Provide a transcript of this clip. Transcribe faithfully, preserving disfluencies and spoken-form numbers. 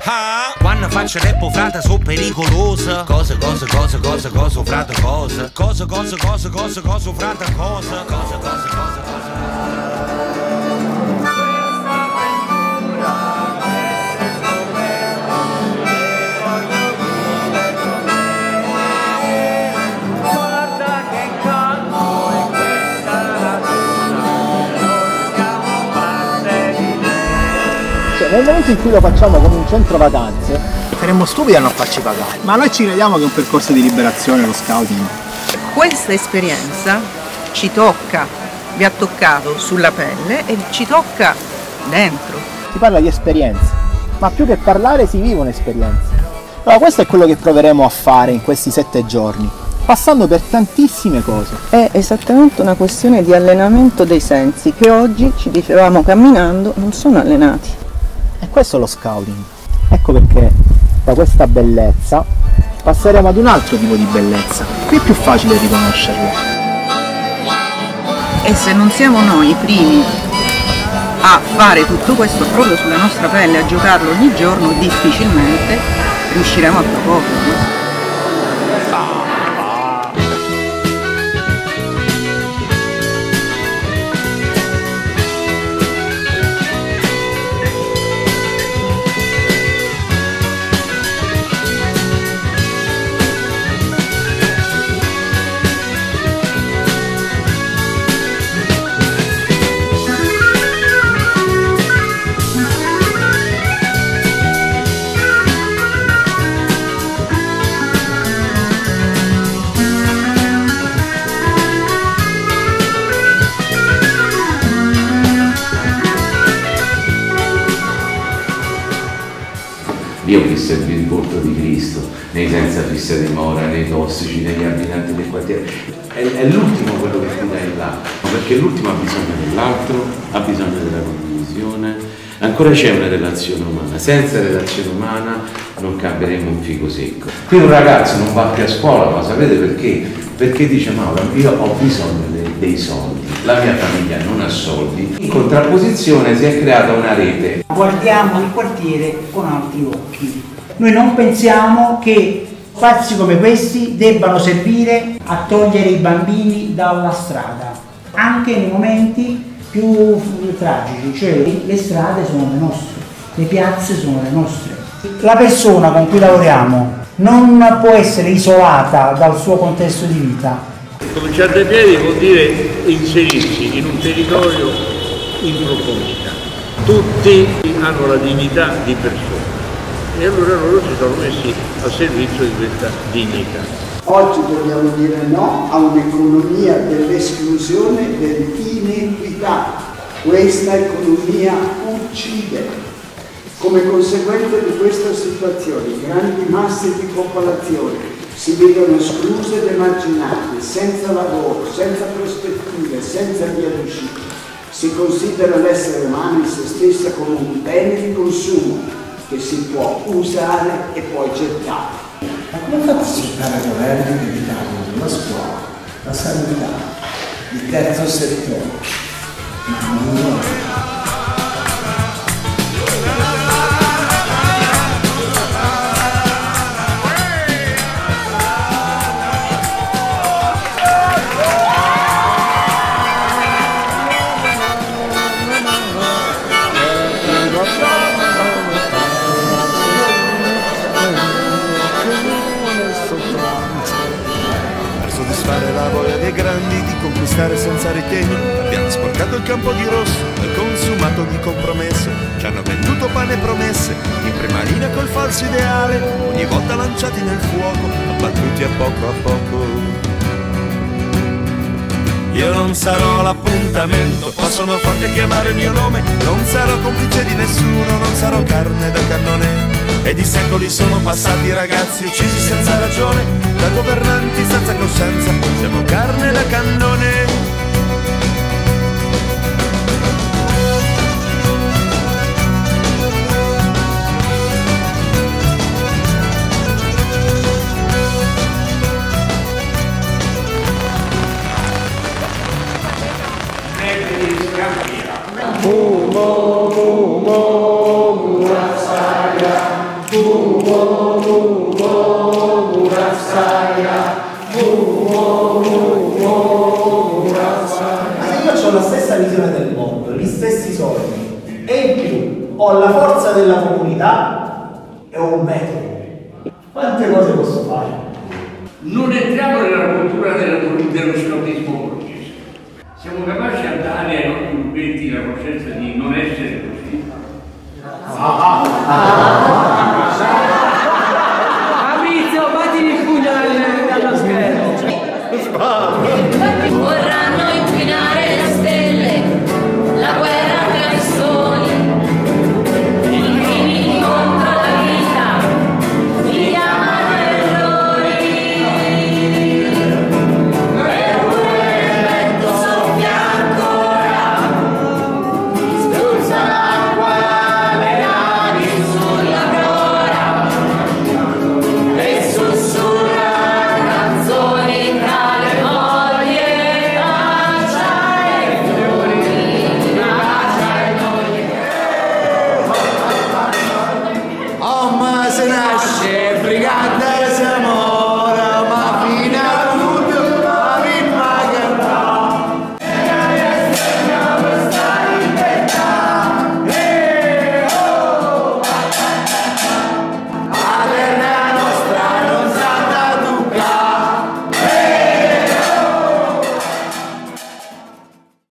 Ah, quando faccio rap frate sono pericolosa. Cosa, cosa, cosa, cosa, cosa, frate, cosa. Cosa, cosa, cosa, cosa, cosa, frate, cosa. Cosa, cosa, cosa, cosa. Nel momento in cui lo facciamo come un centro vacanze, saremmo stupidi a non farci pagare. Ma noi ci crediamo che è un percorso di liberazione lo scouting. Questa esperienza ci tocca, vi ha toccato sulla pelle e ci tocca dentro. Si parla di esperienze, ma più che parlare si vive un'esperienza. Allora questo è quello che proveremo a fare in questi sette giorni, passando per tantissime cose. È esattamente una questione di allenamento dei sensi che oggi, ci dicevamo camminando, non sono allenati. E questo è lo scouting. Ecco perché da questa bellezza passeremo ad un altro tipo di bellezza. Qui è più facile riconoscerlo. E se non siamo noi i primi a fare tutto questo proprio sulla nostra pelle, a giocarlo ogni giorno, difficilmente riusciremo a proporlo. Io ho visto il volto di Cristo nei senza fissa dimora, nei tossici, negli abitanti del quartiere. È, è l'ultimo quello che ti dai là, perché l'ultimo ha bisogno dell'altro, ha bisogno della condivisione. Ancora c'è una relazione umana, senza relazione umana non cambieremo un fico secco. Qui un ragazzo non va più a scuola, ma sapete perché? Perché dice Mauro, io ho bisogno dei, dei soldi, la mia famiglia non ha soldi. In contrapposizione si è creata una rete. Guardiamo il quartiere con altri occhi. Noi non pensiamo che spazi come questi debbano servire a togliere i bambini dalla strada, anche nei momenti più tragici, cioè le strade sono le nostre, le piazze sono le nostre. La persona con cui lavoriamo non può essere isolata dal suo contesto di vita. Cominciare dai piedi vuol dire inserirsi in un territorio in profondità. Tutti hanno la dignità di persona e allora loro si sono messi a servizio di questa dignità. Oggi dobbiamo dire no a un'economia dell'esclusione e dell'inequità. Questa economia uccide. Come conseguenza di questa situazione, grandi masse di popolazione si vedono escluse ed emarginate, senza lavoro, senza prospettive, senza via d'uscita. Si considera l'essere umano in se stessa come un bene di consumo che si può usare e poi gettare. Ma come fate a sfruttare il governo che evitano la scuola, la sanità, il terzo settore? Ma non la voglia dei grandi di conquistare senza ritegno. Abbiamo sporcato il campo di rosso e consumato di compromesso. Ci hanno venduto pane e promesse in prima linea col falso ideale, ogni volta lanciati nel fuoco, abbattuti a poco a poco. Io non sarò l'appuntamento, possono forte chiamare il mio nome, non sarò complice di nessuno, non sarò carne da cannone. E di secoli sono passati ragazzi uccisi senza ragione, da governanti senza coscienza, siamo carne da cannone. Fumo, fumo, una saga. io ho la stessa visione del mondo, gli stessi sogni, e in più ho la forza della comunità e ho un metodo. Quante cose posso fare? Non entriamo nella cultura dello scoutismo borghese. Siamo capaci a dare ai nostri gruppetti la coscienza di non essere così. Fabrizio, batti il pugno dallo schermo.